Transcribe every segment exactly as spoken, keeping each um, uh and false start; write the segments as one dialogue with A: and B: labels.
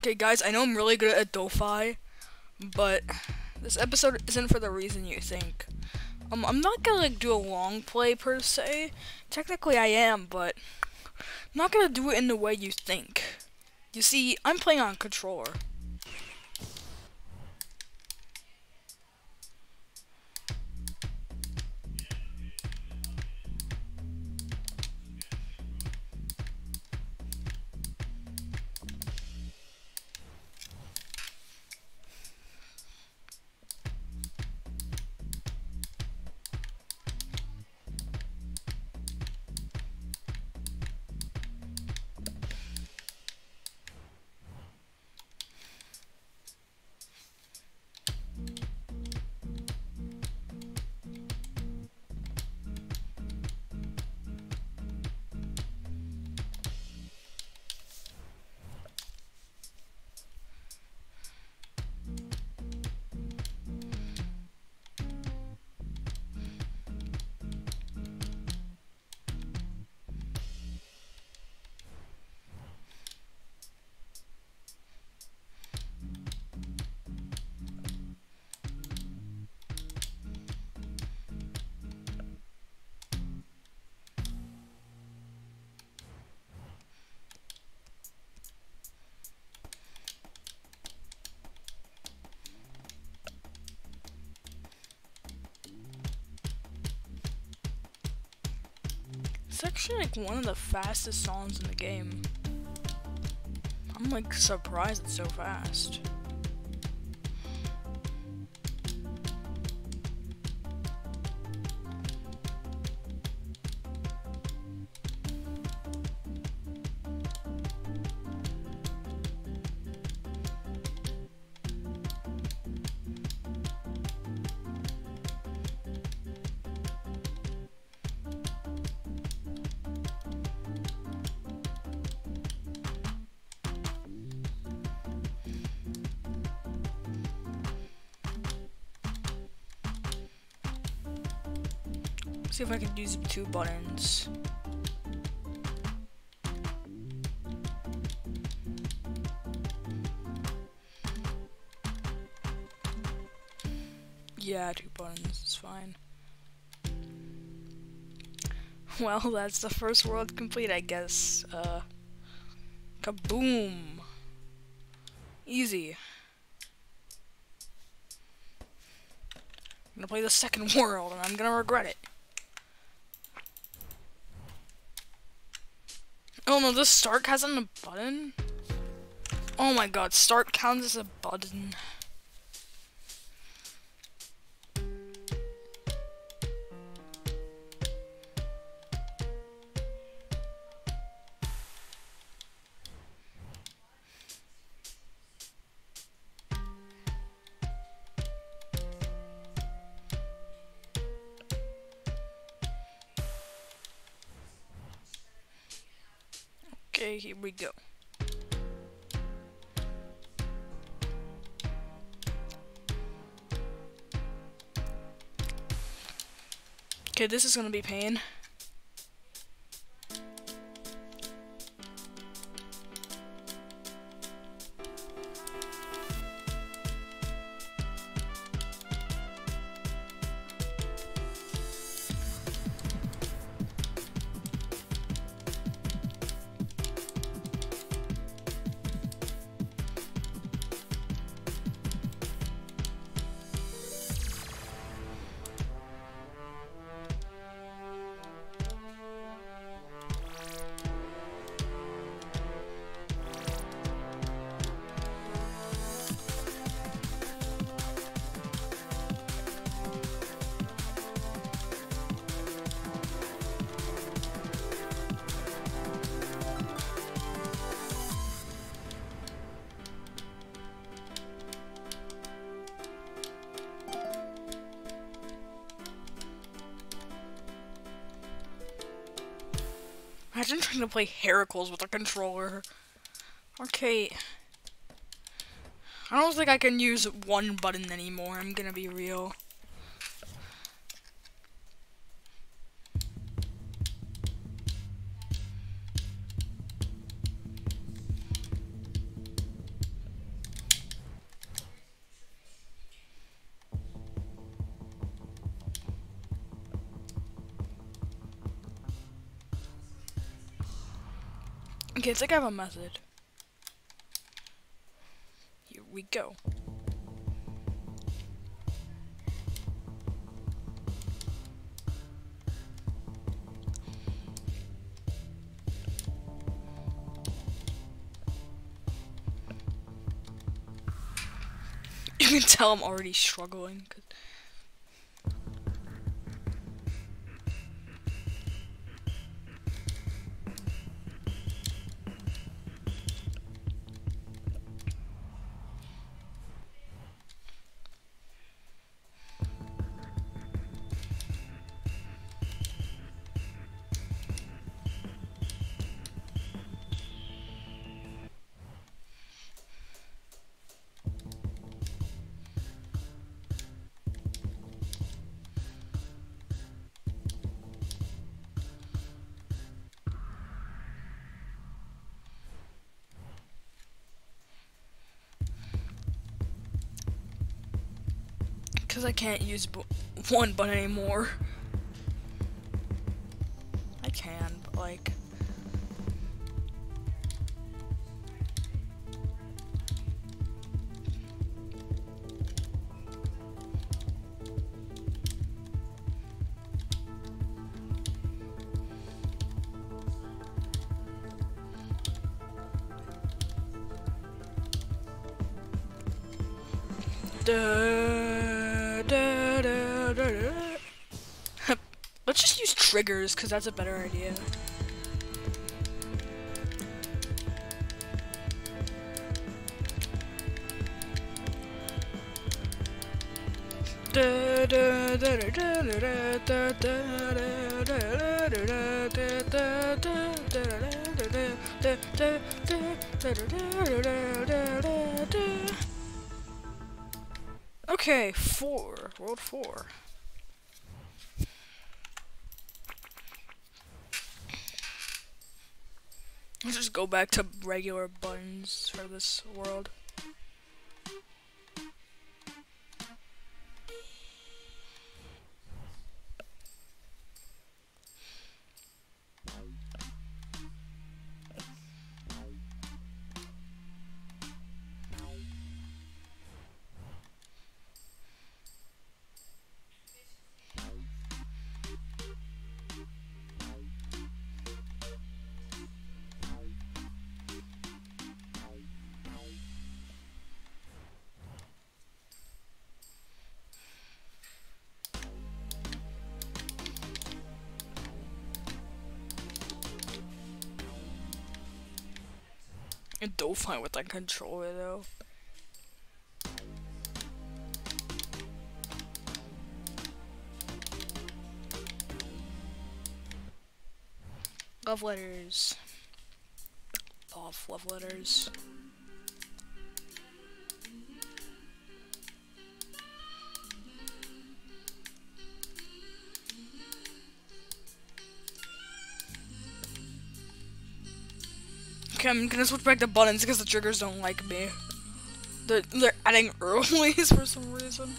A: Okay, guys, I know I'm really good at ADOFAI, but this episode isn't for the reason you think. Um, I'm not gonna like do a long play per se. Technically, I am, but I'm not gonna do it in the way you think. You see, I'm playing on controller. It's actually like one of the fastest songs in the game. I'm like surprised it's so fast. See if I can use two buttons. Yeah, two buttons is fine. Well, that's the first world complete, I guess. Uh, kaboom! Easy. I'm gonna play the second world, and I'm gonna regret it. Oh no, this start hasn't a button? Oh my god, start counts as a button. Okay, here we go. Okay, this is gonna be pain. Imagine trying to play Heracles with a controller. Okay. I don't think I can use one button anymore, I'm gonna be real. Okay, I think I have a method. Here we go. You can tell I'm already struggling. Cause Because I can't use bu one button anymore. I can, but like... Da, da, da, da, da. Let's just use triggers, because that's a better idea. Okay, four. World four. Let's just go back to regular buttons for this world. ADOFAI with that controller though. Love letters. Off love letters. Okay, I'm gonna switch back to buttons because the triggers don't like me. They're, they're adding earlies for some reason.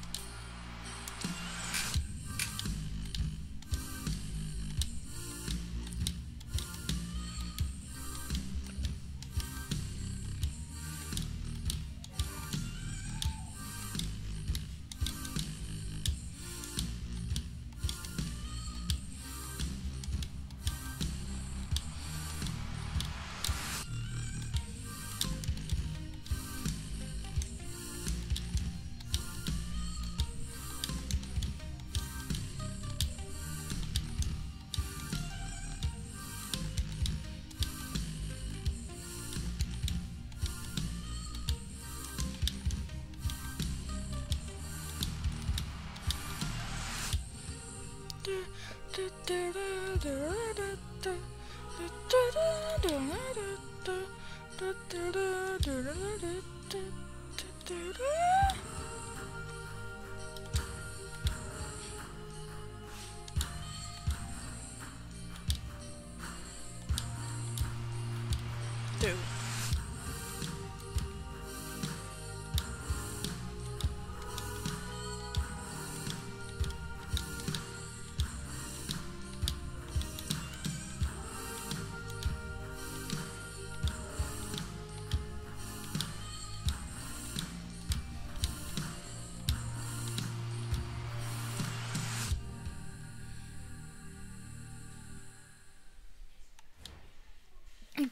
A: Dude.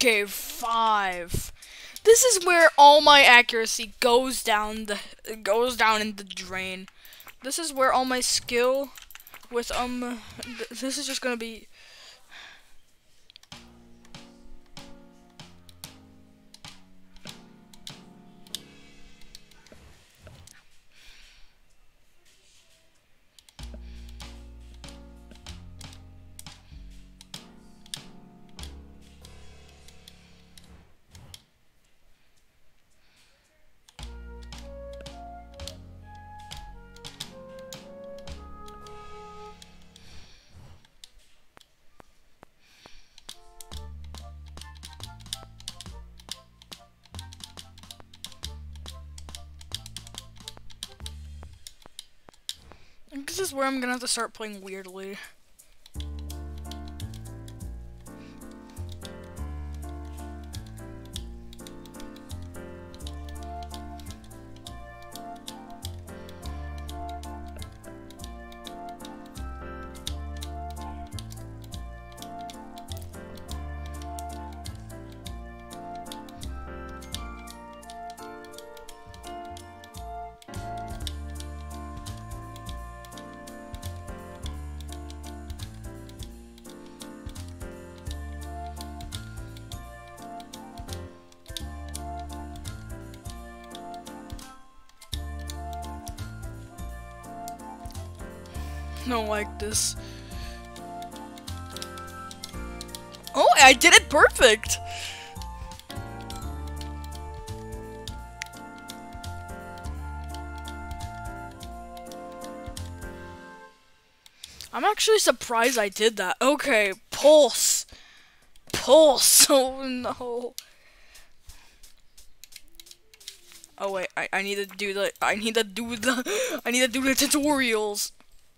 A: Okay, five. This is where all my accuracy goes down the goes down in the drain. This is where all my skill with um th this is just gonna be this is where I'm gonna have to start playing weirdly. Don't like this. Oh, I did it perfect! I'm actually surprised I did that. Okay, pulse. Pulse. Oh no. Oh wait, I, I need to do the I need to do the I need to do the tutorials.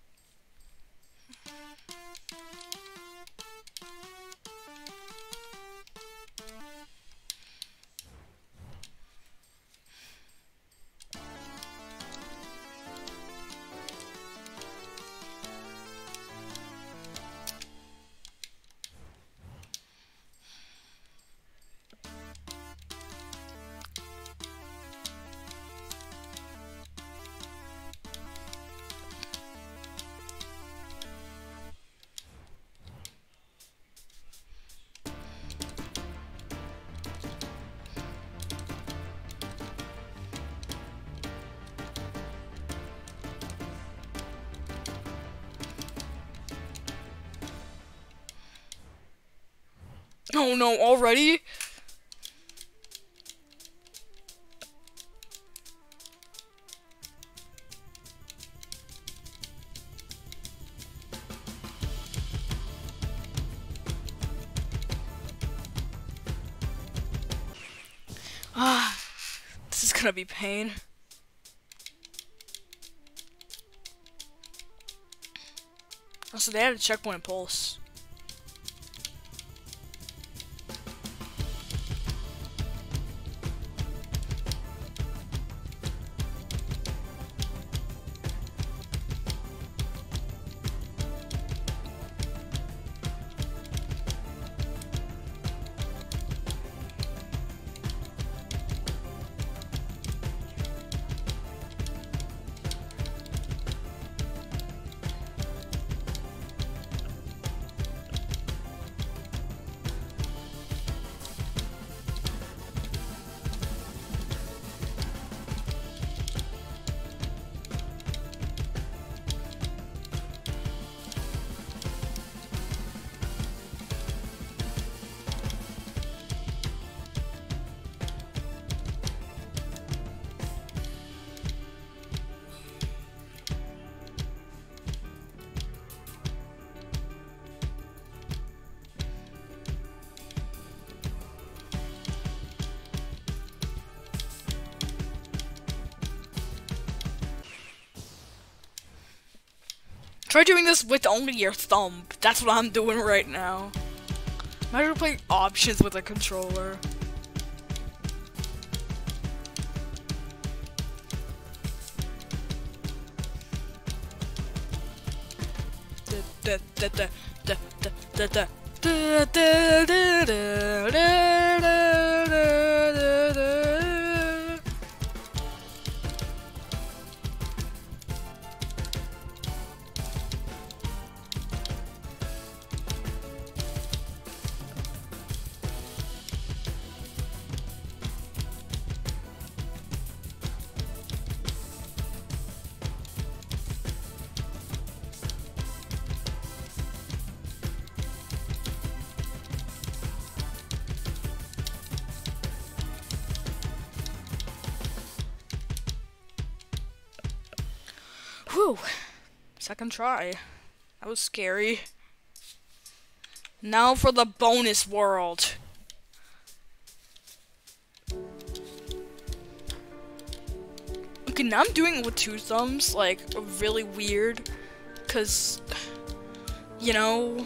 A: Oh no, already? Ah, this is gonna be pain. Also, they had a checkpoint pulse. Try doing this with only your thumb. That's what I'm doing right now. Imagine playing options with a controller. Da, da, da, da, da, da, da, da. Whew. Second try. That was scary. Now for the bonus world. Okay, now I'm doing it with two thumbs, like, really weird. Cause, you know...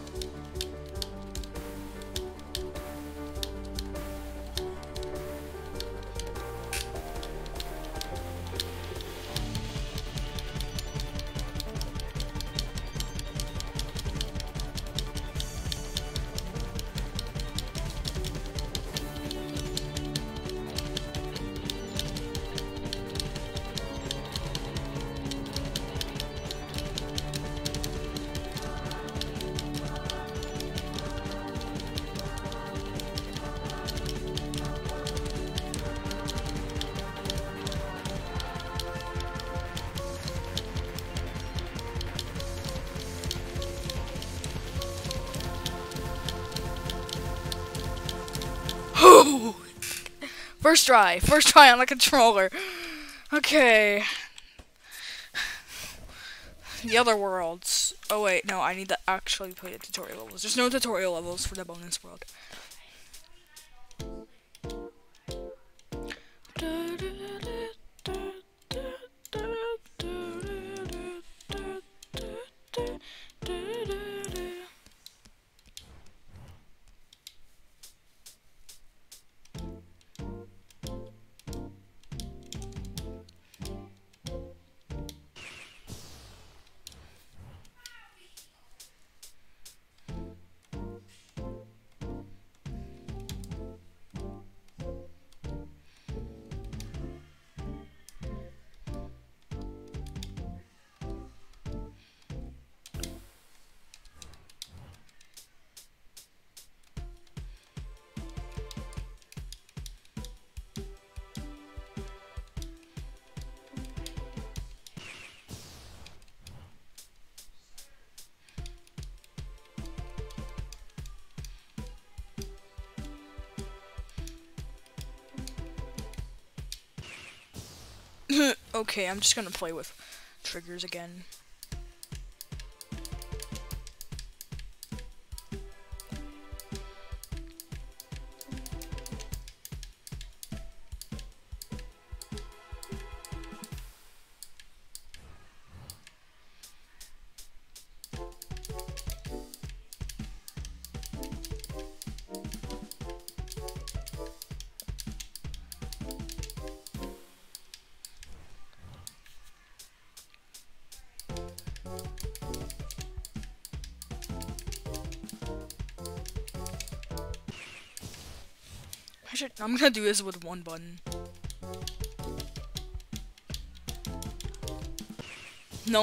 A: First try, first try on the controller. Okay. The other worlds. Oh wait, no, I need to actually play the tutorial levels. There's no tutorial levels for the bonus world. Okay, I'm just gonna play with triggers again. I should, I'm gonna do this with one button. No.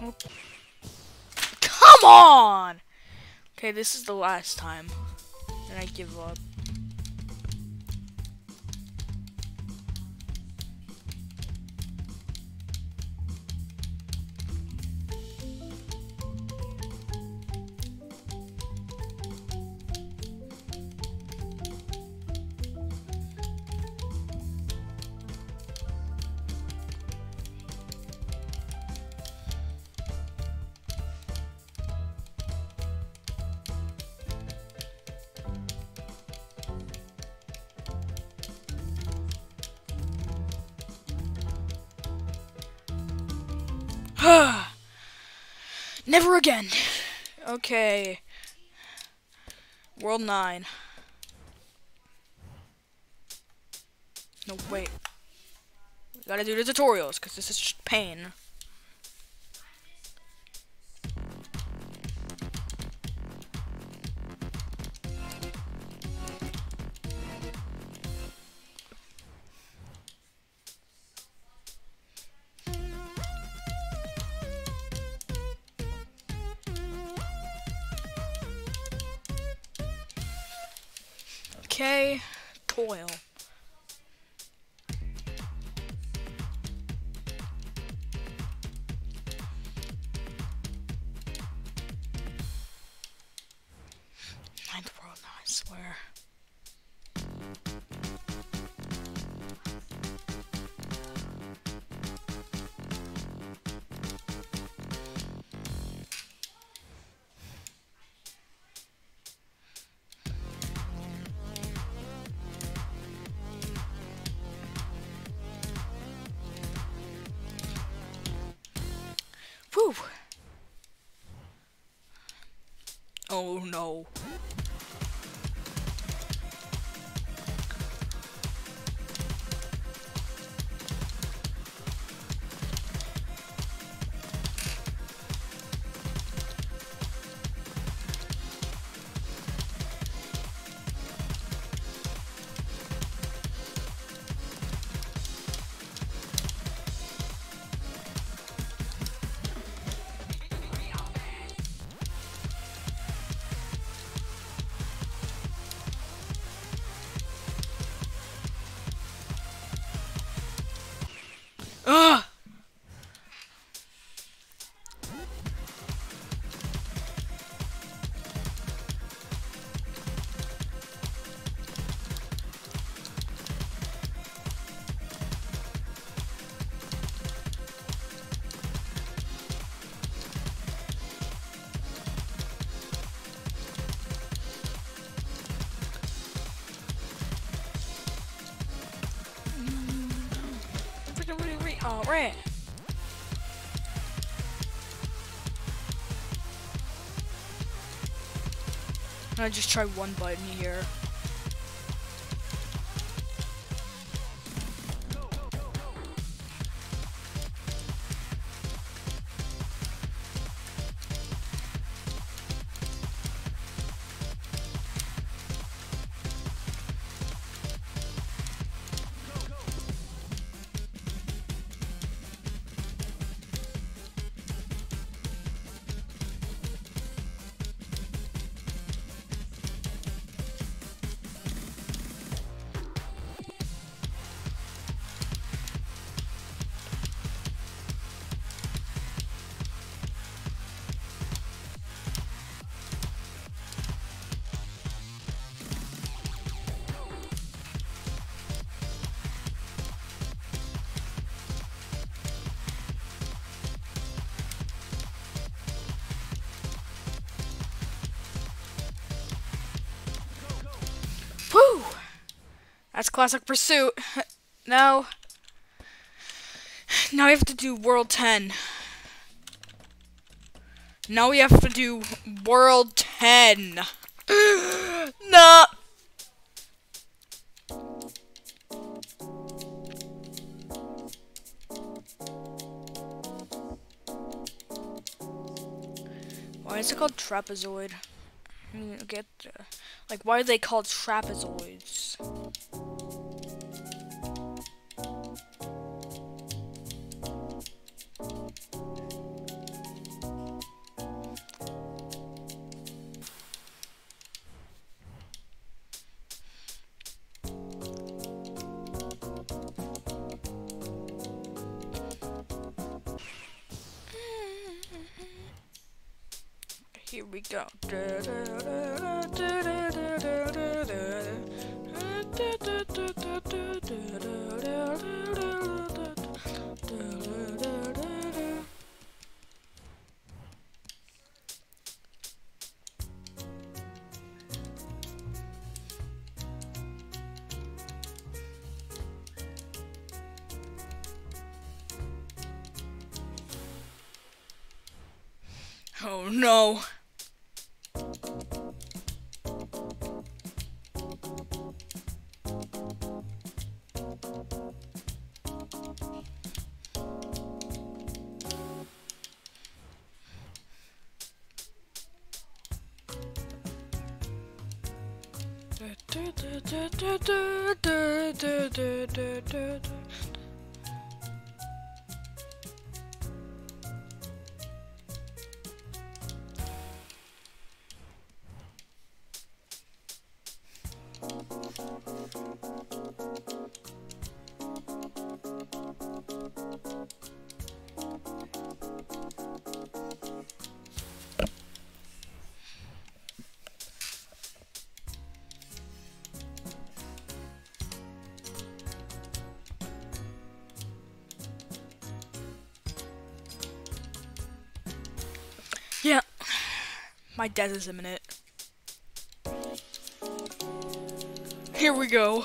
A: Come on! Okay, this is the last time. And I give up. Never again. Okay. World nine. No, wait. We gotta do the tutorials, because this is just pain. Okay. Toil. Ninth world now, I swear. Whew. Oh no. Ugh! Alright. I just try one button here. Woo! That's classic pursuit. Now, now we have to do world ten. Now we have to do world ten. No. Why is it called trapezoid? I mean, get uh, like why are they called trapezoids? Here we go. Oh no. Yeah, my death is imminent. Here we go.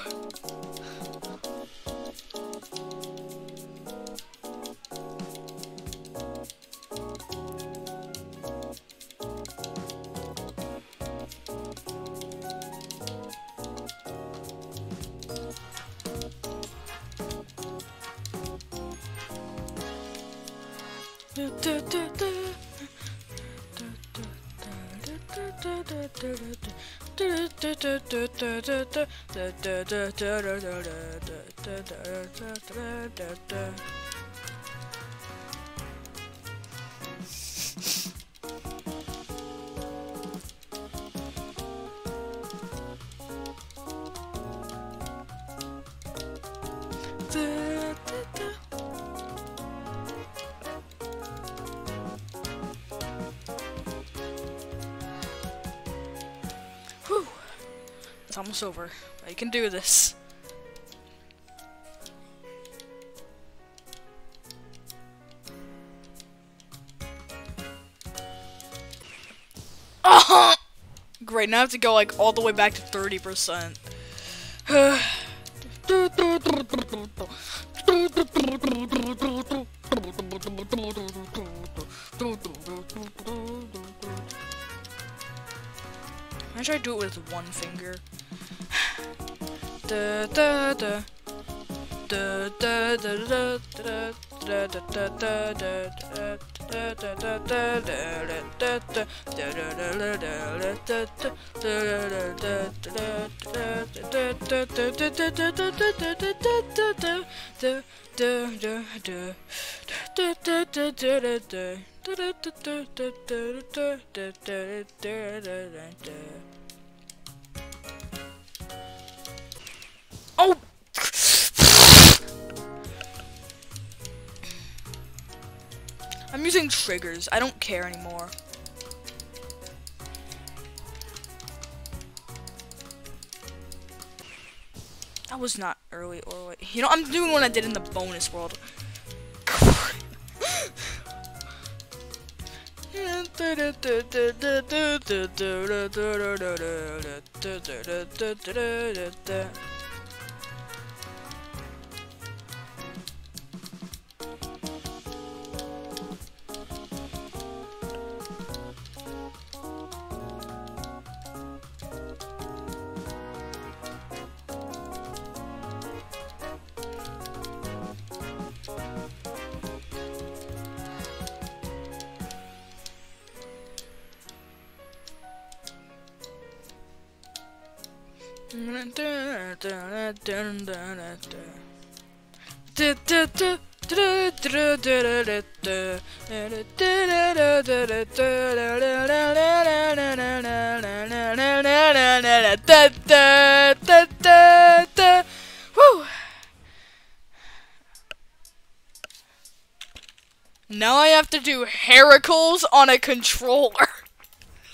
A: Whew. It's almost over. I can do this. Oh! Great, now I have to go like all the way back to thirty percent. I try to do it with one finger. Da da da da da da da da da Oh! I'm using triggers. I don't care anymore. That was not early or late. You know, I'm doing what I did in the bonus world. Now I have to do heracles on a controller.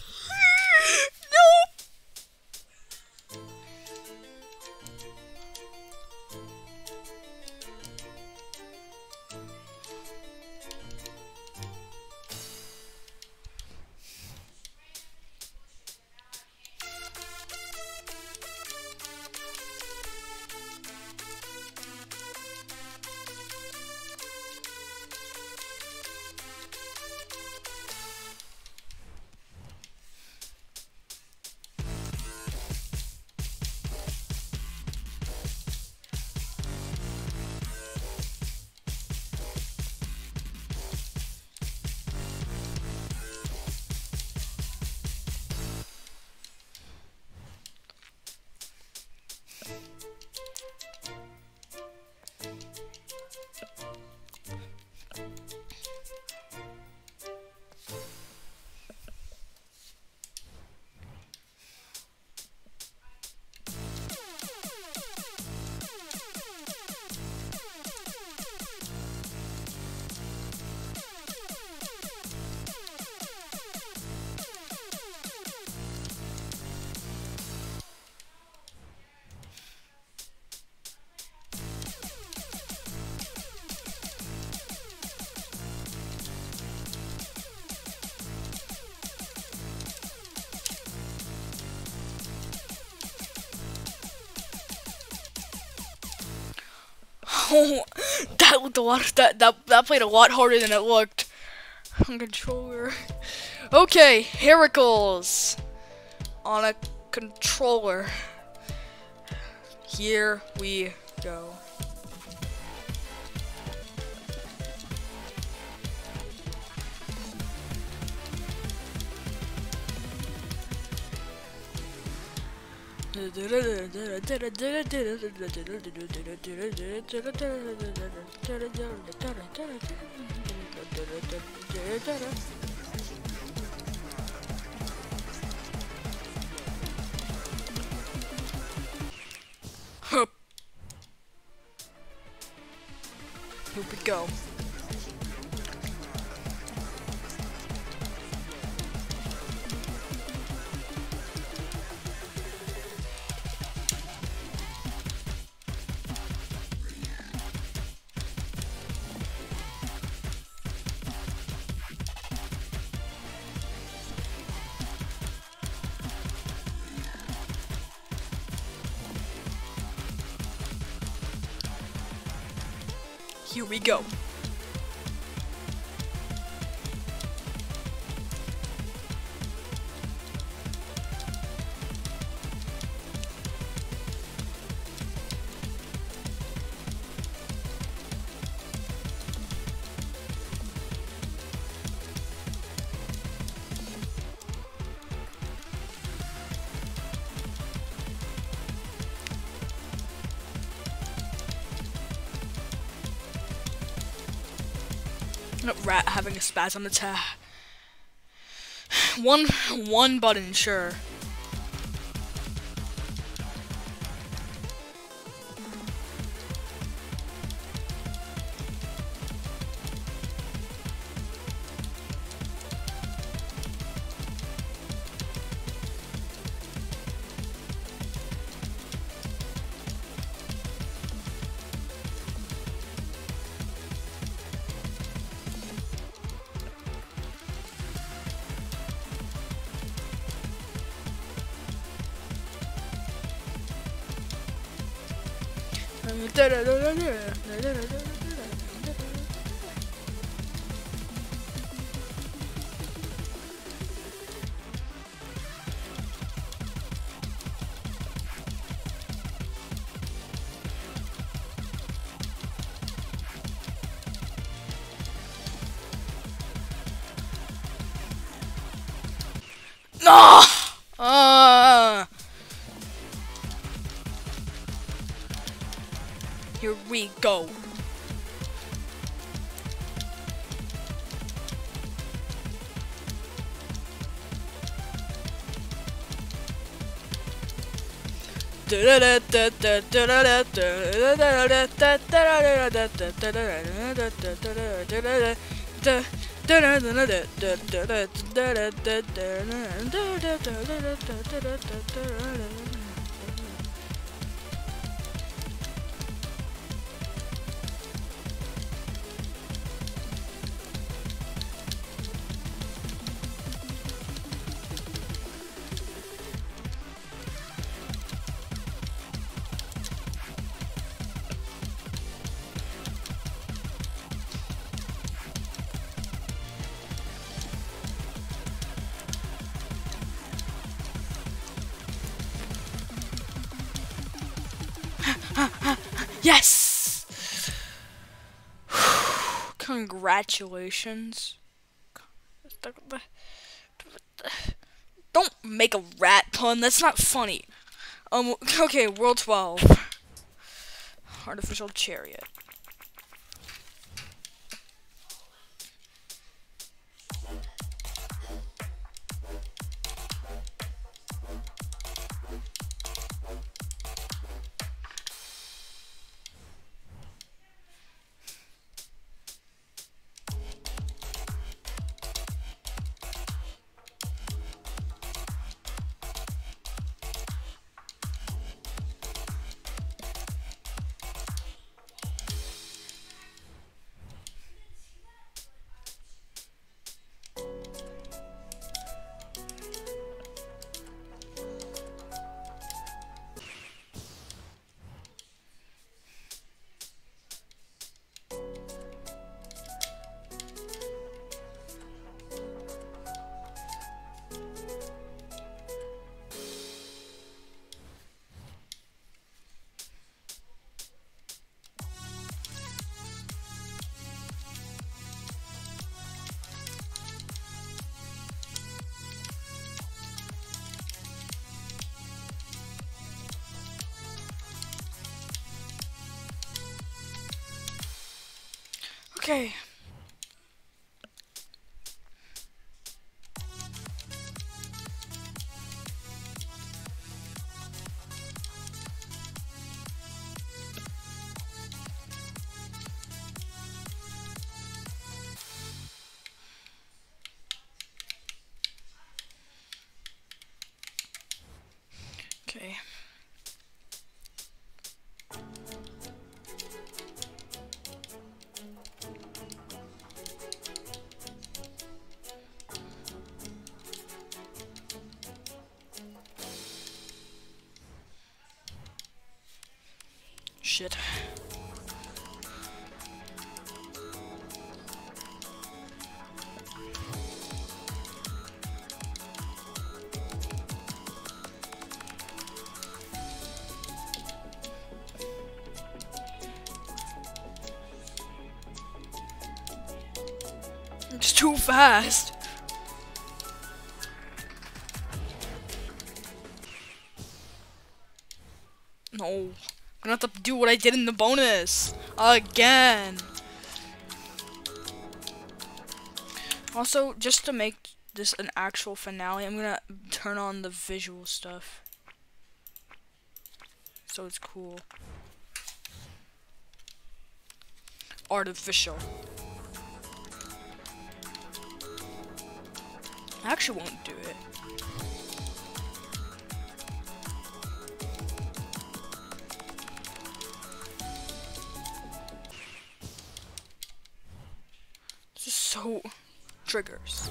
A: Oh, that looked a lot. That that that played a lot harder than it looked. On controller. Okay, Heracles on a controller. Here we go. Hup. Here we go. Here we go. Rat having a spasm attack. One one button, sure. No! Uh, here we go. Yes! Congratulations. Don't make a rat pun, that's not funny. Um, okay, World twelve. Artificial chariot. Okay. Okay. Shit. It's too fast. No. I'm gonna have to do what I did in the bonus. Again. Also, just to make this an actual finale, I'm gonna turn on the visual stuff. So it's cool. Artificial. I actually won't do it. This is so triggers.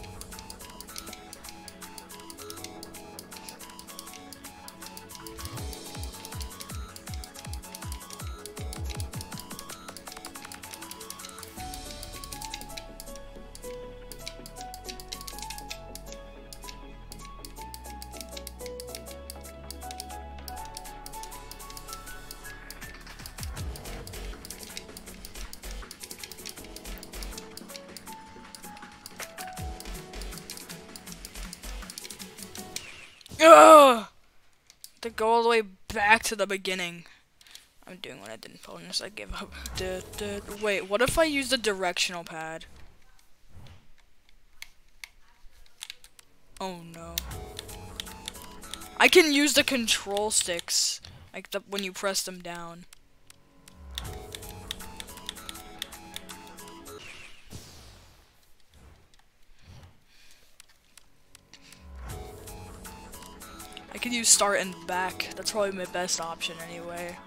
A: Ugh! To go all the way back to the beginning. I'm doing what I didn't bonus. I give up. Duh, duh. Wait, what if I use the directional pad? Oh no. I can use the control sticks, like the when you press them down. I could use start and back. That's probably my best option anyway.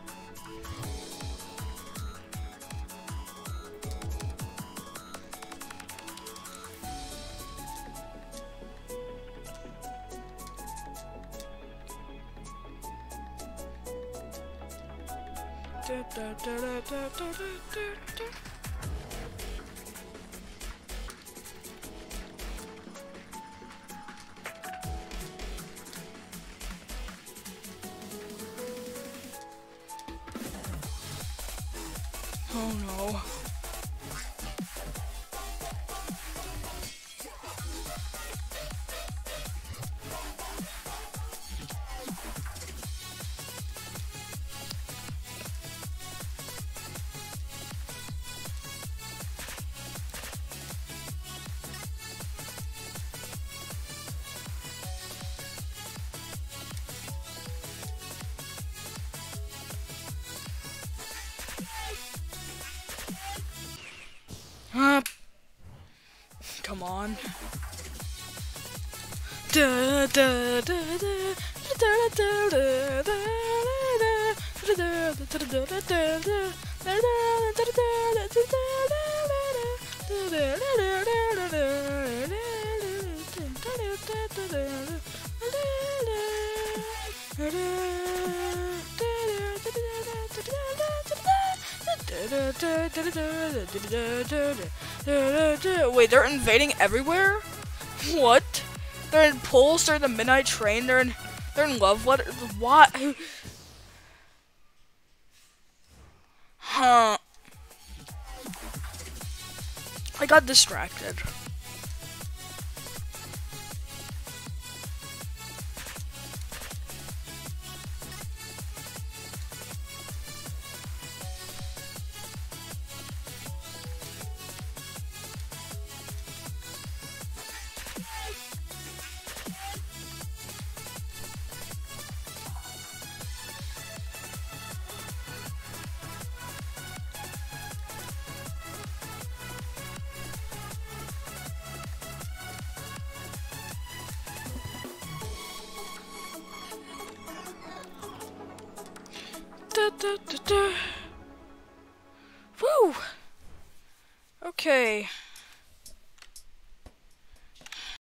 A: Oh no. Uh, come on. Da, da, da, da, da, da, da, da, Wait, they're invading everywhere? What? They're in Pulse, they're in the Midnight Train, they're in they're in Love Letter. What? Huh. I got distracted. da, da, da, da. Woo! Okay.